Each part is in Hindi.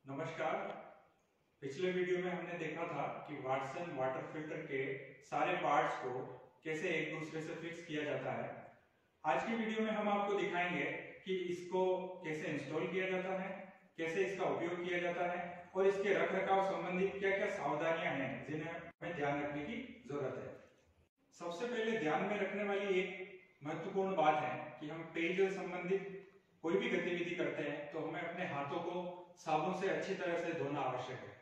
नमस्कार। पिछले वीडियो में हमने देखा था कि वाटसन वाटर फिल्टर के सारे पार्ट्स को कैसे एक दूसरे से फिक्स किया जाता है। आज की वीडियो में हम आपको दिखाएंगे कि इसको कैसे इंस्टॉल किया जाता है, कैसे इसका उपयोग किया जाता है और इसके रखरखाव संबंधित क्या क्या सावधानियां हैं जिन्हें हमें ध्यान रखने की जरूरत है। सबसे पहले ध्यान में रखने वाली एक महत्वपूर्ण बात है कि हम पेयजल संबंधित कोई भी गतिविधि करते हैं तो हमें अपने हाथों को साबुन से अच्छी तरह से धोना आवश्यक है।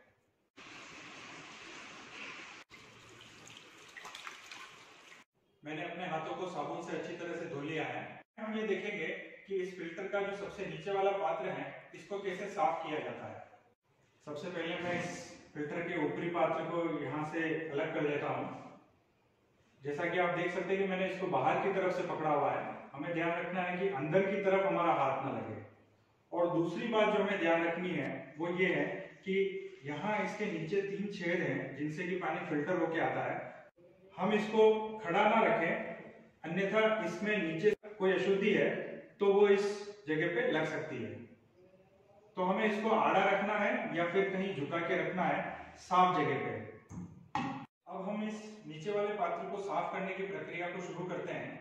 मैंने अपने हाथों को साबुन से अच्छी तरह से धो लिया है। हम ये देखेंगे कि इस फिल्टर का जो सबसे नीचे वाला पात्र है इसको कैसे साफ किया जाता है। सबसे पहले मैं इस फिल्टर के ऊपरी पात्र को यहाँ से अलग कर लेता हूँ। जैसा कि आप देख सकते हैं कि मैंने इसको बाहर की तरफ से पकड़ा हुआ है। हमें ध्यान रखना है कि अंदर की तरफ हमारा हाथ ना लगे। और दूसरी बात जो हमें ध्यान रखनी है वो ये है कि यहाँ इसके नीचे 3 छेद हैं जिनसे कि पानी फिल्टर होके आता है। हम इसको खड़ा ना रखें, अन्यथा इसमें नीचे कोई अशुद्धि है तो वो इस जगह पे लग सकती है। तो हमें इसको आड़ा रखना है या फिर कहीं झुका के रखना है साफ जगह पे। अब हम इस नीचे वाले पात्र को साफ करने की प्रक्रिया को शुरू करते हैं।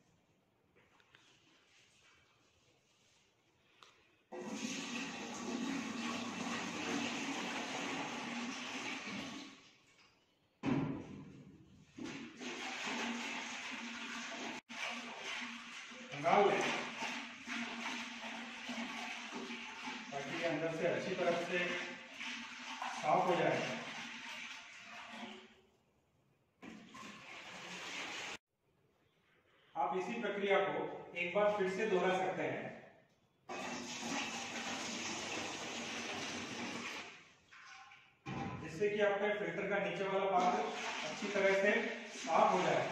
खंगाल लें ताकि ये अंदर से अच्छी तरह से साफ हो जाए। आप इसी प्रक्रिया को एक बार फिर से दोहरा सकते हैं। जिससे कि आपका फिल्टर का नीचे वाला पात्र अच्छी तरह से साफ हो जाए।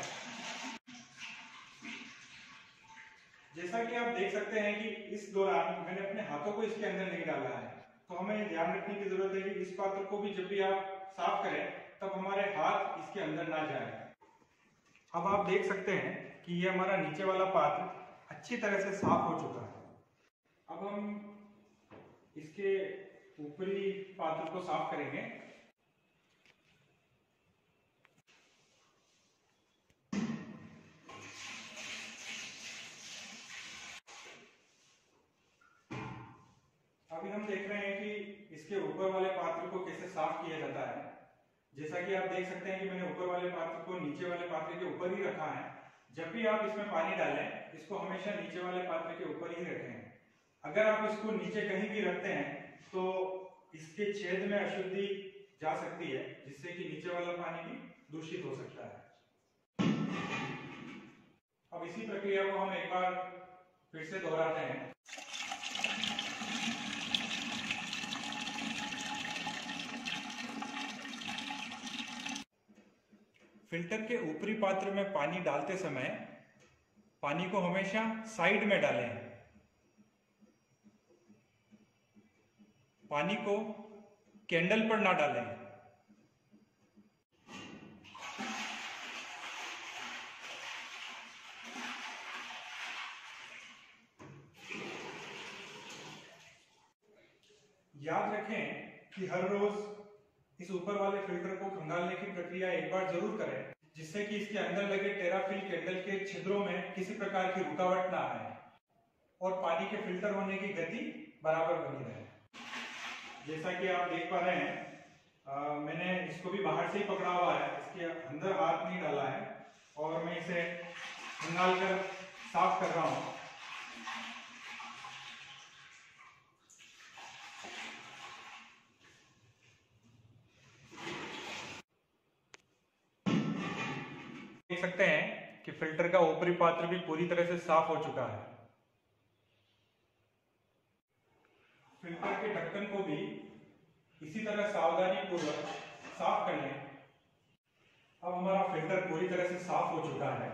जैसा कि आप देख सकते हैं कि इस दौरान मैंने अपने हाथों को इसके अंदर नहीं डाला है, तो हमें ध्यान रखने की जरूरत है कि इस पात्र को भी जब भी आप साफ करें तब हमारे हाथ इसके अंदर ना जाए। अब आप देख सकते हैं कि ये हमारा नीचे वाला पात्र अच्छी तरह से साफ हो चुका है। अब हम इसके ऊपरी पात्र को साफ करेंगे। अभी हम देख रहे हैं कि इसके ऊपर वाले पात्र को कैसे साफ किया जाता है। जैसा कि आप देख सकते हैं कि मैंने ऊपर वाले पात्र को नीचे वाले पात्र के ऊपर ही रखा है। जब भी आप इसमें पानी डालें इसको हमेशा नीचे वाले पात्र के ऊपर ही रखें। अगर आप इसको नीचे कहीं भी रखते हैं तो इसके छेद में अशुद्धि जा सकती है, जिससे कि नीचे वाला पानी भी दूषित हो सकता है। अब इसी प्रक्रिया को हम एक बार फिर से दोहराते हैं। फिल्टर के ऊपरी पात्र में पानी डालते समय पानी को हमेशा साइड में डालें। पानी को कैंडल पर ना डालें। याद रखें कि हर रोज इस ऊपर वाले फिल्टर को खंगालने की प्रक्रिया एक बार जरूर करें, जिससे कि इसके अंदर लगे टेराफिल कैंडल के छिद्रों में किसी प्रकार की रुकावट ना आए और पानी के फिल्टर होने की गति बराबर बनी रहे। जैसा कि आप देख पा रहे हैं, मैंने इसको भी बाहर से ही पकड़ा हुआ है, इसके अंदर हाथ नहीं डाला है और मैं इसे खंगाल कर साफ कर रहा हूँ। देख सकते हैं कि फिल्टर का ऊपरी पात्र भी पूरी तरह से साफ हो चुका है। फिल्टर के ढक्कन को भी इसी तरह सावधानी पूर्वक साफ कर लें। अब हमारा फिल्टर पूरी तरह से साफ हो चुका है।